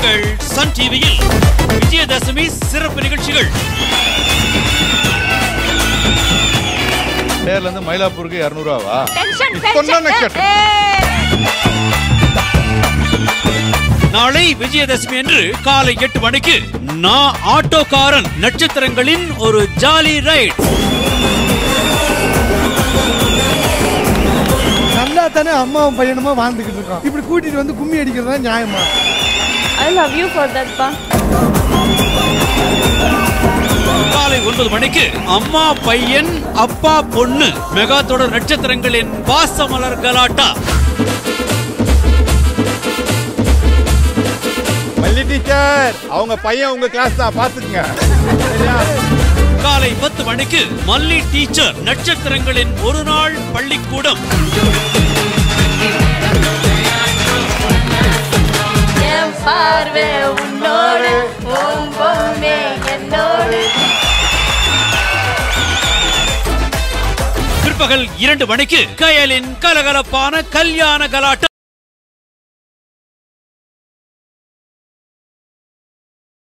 உங்கள் சன் டிவியில் விஜயதசமி சிறப்பு நிகழ்ச்சிகள். பேர்ல இருந்து மயிலாப்பூருக்கு 200 ரூபாவா? நாளை விஜயதசமி அன்று காலை 8 மணிக்கு நான் ஆட்டோகாரன் நட்சத்திரங்களின் ஒரு ஜாலி ரைட். நல்லா தானே அம்மாவும் பையனுமா வாழ்ந்துகிட்டு இருக்கோம். இப்படி கூட்டிட்டு வந்து கும்மி அடிக்கிறதா நியாயமா? I love you for that pa. காலை 9 மணிக்கு அம்மா பையன் அப்பா பொண்ணு மெகா தொடர் நட்சத்திரங்களின் பாசமலர் கலாட்டா. மல்லி டீச்சர் அவங்க பையன் உங்க கிளாஸ் தான், பாத்துக்கங்க. காலை 10 மணிக்கு மல்லி டீச்சர் நட்சத்திரங்களின் ஒரு நாள் பள்ளிக்கூடம். பிற்பகல் 2 மணிக்கு கயலின் கலகலப்பான கல்யாண கலாட்டம்.